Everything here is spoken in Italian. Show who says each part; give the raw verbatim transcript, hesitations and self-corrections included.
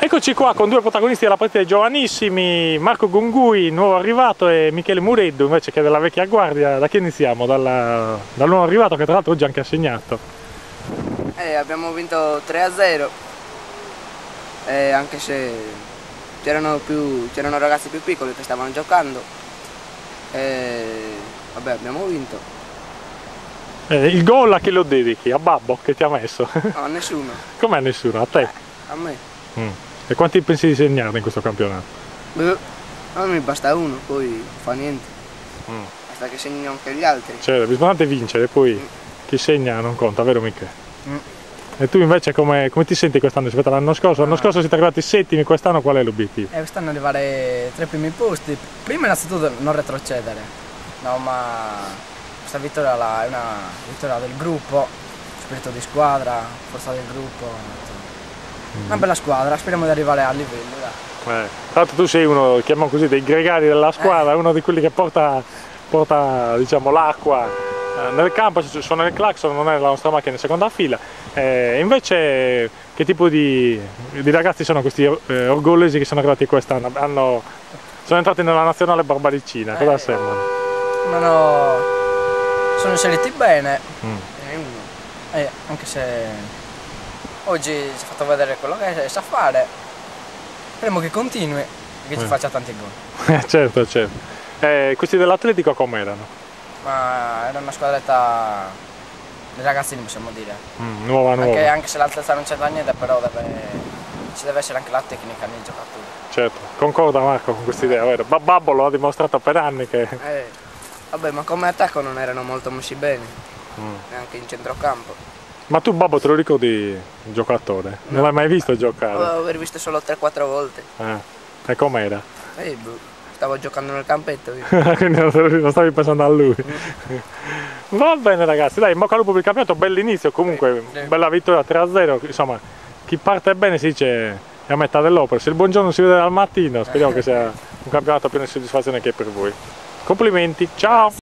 Speaker 1: Eccoci qua con due protagonisti della partita giovanissimi, Marco Gungui, nuovo arrivato, e Michele Mureddu invece, che è della vecchia guardia. Da chi iniziamo? Dalla, dal nuovo arrivato, che tra l'altro oggi anche ha segnato.
Speaker 2: Eh, abbiamo vinto tre a zero, eh, anche se c'erano ragazzi più piccoli che stavano giocando. Eh, vabbè, abbiamo vinto.
Speaker 1: Eh, il gol a chi lo dedichi? A Babbo che ti ha messo?
Speaker 2: No, a nessuno.
Speaker 1: Com'è nessuno? A te?
Speaker 2: Eh, a me.
Speaker 1: Mm. E quanti pensi di segnarne in questo campionato?
Speaker 2: Beh, a me basta uno, poi fa niente.
Speaker 1: Mm.
Speaker 2: Basta che segnino anche gli altri.
Speaker 1: Cioè, l'importante è vincere, poi mm. chi segna non conta, vero Michele? Mm. E tu invece come, come ti senti quest'anno rispetto all'anno scorso? L'anno ah. scorso siete arrivati settimi, quest'anno qual è l'obiettivo?
Speaker 3: Eh, quest'anno arrivare tra i primi posti. Prima innanzitutto non retrocedere, no, ma questa vittoria è una vittoria del gruppo, spirito di squadra, forza del gruppo. Una bella squadra, speriamo di arrivare a livello. Dai.
Speaker 1: Eh, tra l'altro tu sei uno, chiamiamo così, dei gregari della squadra, eh. uno di quelli che porta, porta diciamo, l'acqua eh, nel campo, suona il clacson, non è la nostra macchina in seconda fila. Eh, invece che tipo di, di ragazzi sono questi eh, orgogliosi che sono arrivati quest'anno? Hanno, sono entrati nella nazionale barbaricina, cosa eh, sembrano?
Speaker 3: Sono, sono inseriti bene,
Speaker 1: mm.
Speaker 3: eh, anche se oggi ci ha fatto vedere quello che sa fare, speriamo che continui e che ci eh. faccia tanti gol.
Speaker 1: certo, certo. Eh, questi dell'Atletico com'erano?
Speaker 3: Ma era una squadretta di ragazzini, possiamo dire.
Speaker 1: Mm, nuova, nuova.
Speaker 3: Anche, anche se l'altezza non c'entra niente, però deve, ci deve essere anche la tecnica nei giocatori.
Speaker 1: Certo, concorda Marco con questa idea, vero? Babbo lo ha dimostrato per anni che...
Speaker 2: Eh, vabbè, ma come attacco non erano molto messi bene, mm. neanche in centrocampo.
Speaker 1: Ma tu Babbo te lo ricordi giocatore? No. Non l'hai mai visto giocare?
Speaker 2: L'ho aver visto solo tre quattro volte.
Speaker 1: Eh. E com'era?
Speaker 2: Eh, stavo giocando nel campetto io.
Speaker 1: Quindi non stavi pensando a lui. Mm. Va bene ragazzi, dai, in bocca al lupo per il campionato, bell'inizio, comunque sì, sì. Bella vittoria tre a zero, insomma, chi parte bene si dice è a metà dell'opera. Se il buongiorno si vede al mattino, speriamo che sia un campionato pieno di soddisfazione che è per voi. Complimenti, ciao!